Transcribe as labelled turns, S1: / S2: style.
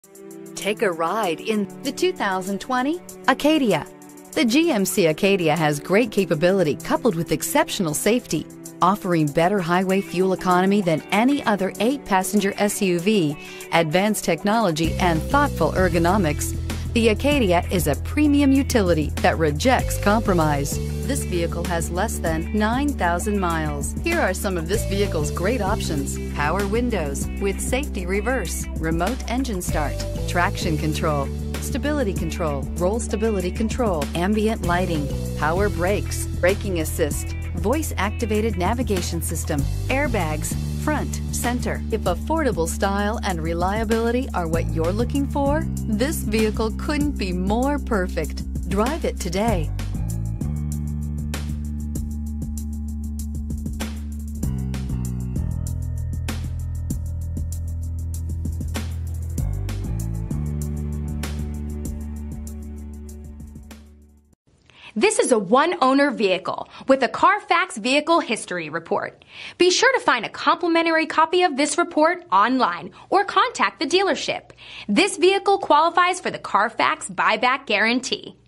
S1: Take a ride in the 2020 Acadia. The GMC Acadia has great capability coupled with exceptional safety, offering better highway fuel economy than any other 8-passenger SUV, advanced technology, and thoughtful ergonomics. The Acadia is a premium utility that rejects compromise. This vehicle has less than 9,000 miles. Here are some of this vehicle's great options: power windows with safety reverse, remote engine start, traction control, stability control, roll stability control, ambient lighting, power brakes, braking assist, voice-activated navigation system, airbags, front, center. If affordable style and reliability are what you're looking for, this vehicle couldn't be more perfect. Drive it today.
S2: This is a one-owner vehicle with a Carfax Vehicle History Report. Be sure to find a complimentary copy of this report online or contact the dealership. This vehicle qualifies for the Carfax Buyback Guarantee.